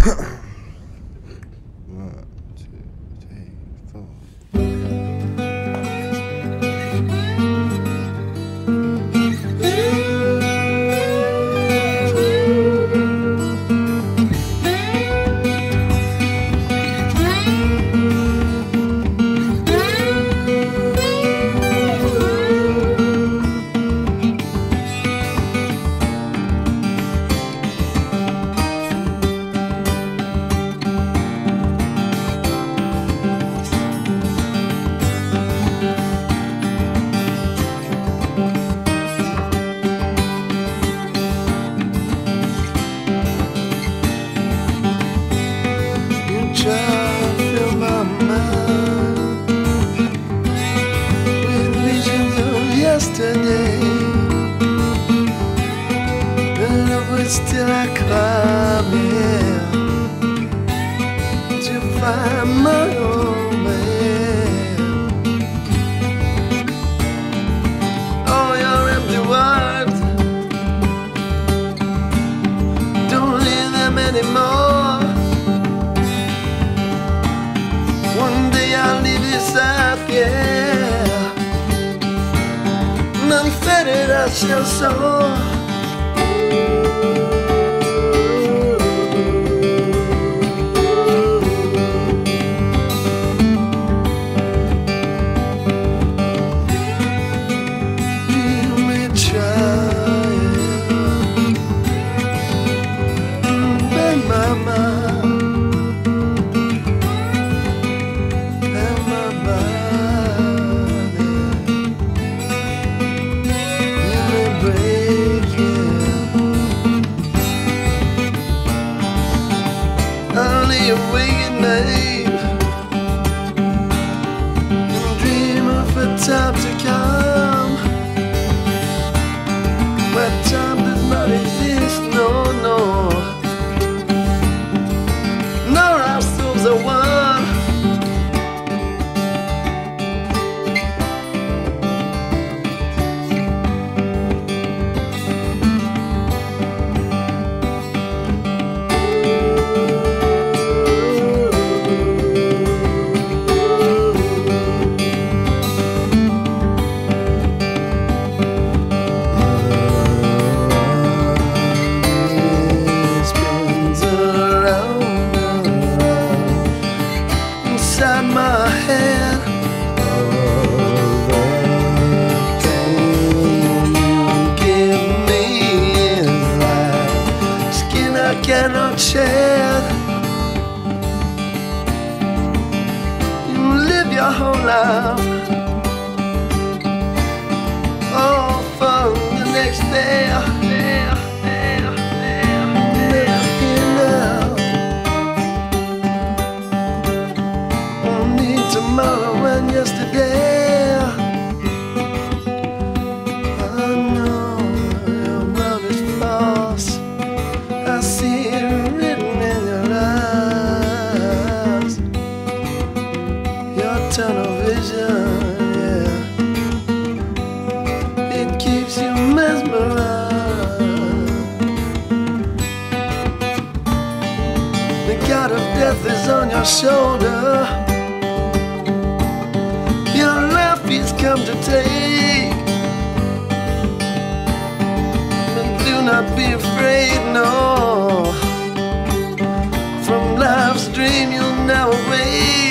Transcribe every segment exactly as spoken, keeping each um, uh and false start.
One, two, three, four. Still I climb here to find my own man. Oh, your empty words don't leave them anymore. One day I'll leave this earth, yeah, and unfettered I shall soar. Awake at night and dream of a time to come where time does not exist, no, no. No, our souls are one. Inside my head, all that can you give me is life, skin I cannot shed. You live your whole life, all for the next day. Tomorrow and yesterday, I know your love is false. I see it written in your eyes, your tunnel vision, yeah, it keeps you mesmerized. The god of death is on your shoulder. He's come to take, but do not be afraid, no. From life's dream you'll never wake.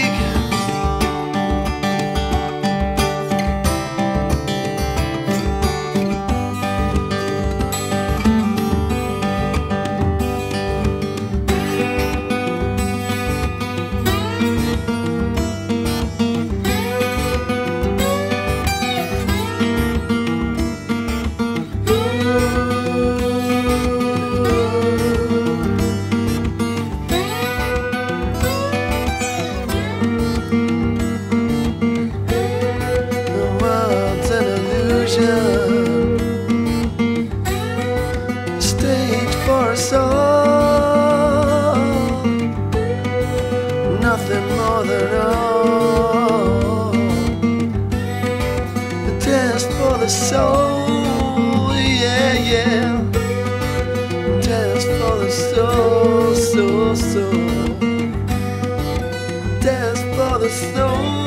soul. Dance for the soul.